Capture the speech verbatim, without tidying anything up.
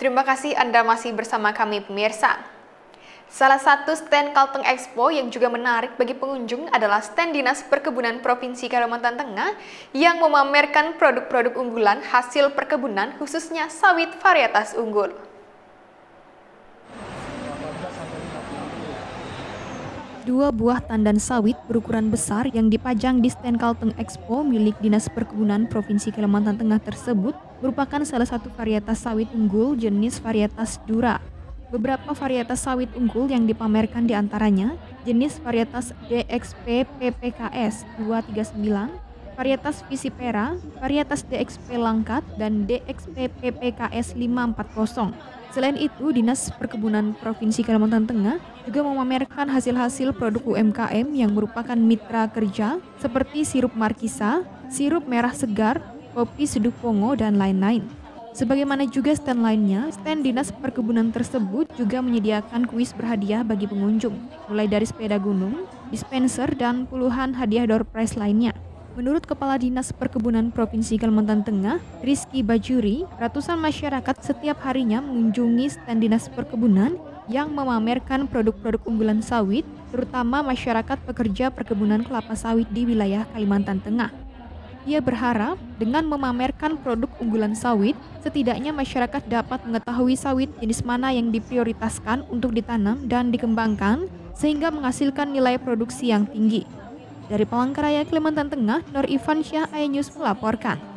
Terima kasih Anda masih bersama kami pemirsa. Salah satu stand Kalteng Expo yang juga menarik bagi pengunjung adalah stand Dinas Perkebunan Provinsi Kalimantan Tengah yang memamerkan produk-produk unggulan hasil perkebunan khususnya sawit varietas unggul. Dua buah tandan sawit berukuran besar yang dipajang di stand Kalteng Expo milik Dinas Perkebunan Provinsi Kalimantan Tengah tersebut merupakan salah satu varietas sawit unggul jenis varietas Dura. Beberapa varietas sawit unggul yang dipamerkan diantaranya jenis varietas D X P P P K S dua tiga sembilan, varietas Visipera, varietas D X P Langkat, dan D X P P P K S lima empat nol. Selain itu, Dinas Perkebunan Provinsi Kalimantan Tengah juga memamerkan hasil-hasil produk U M K M yang merupakan mitra kerja seperti sirup Markisa, sirup merah segar, kopi Seduh Pongo, dan lain-lain. Sebagaimana juga stand lainnya, stand Dinas Perkebunan tersebut juga menyediakan kuis berhadiah bagi pengunjung, mulai dari sepeda gunung, dispenser, dan puluhan hadiah door prize lainnya. Menurut Kepala Dinas Perkebunan Provinsi Kalimantan Tengah, Rizky Bajuri, ratusan masyarakat setiap harinya mengunjungi stand Dinas Perkebunan yang memamerkan produk-produk unggulan sawit, terutama masyarakat pekerja perkebunan kelapa sawit di wilayah Kalimantan Tengah. Ia berharap dengan memamerkan produk unggulan sawit, setidaknya masyarakat dapat mengetahui sawit jenis mana yang diprioritaskan untuk ditanam dan dikembangkan sehingga menghasilkan nilai produksi yang tinggi. Dari Palangkaraya, Kalimantan Tengah, Nur Ivan Syah, iNews melaporkan.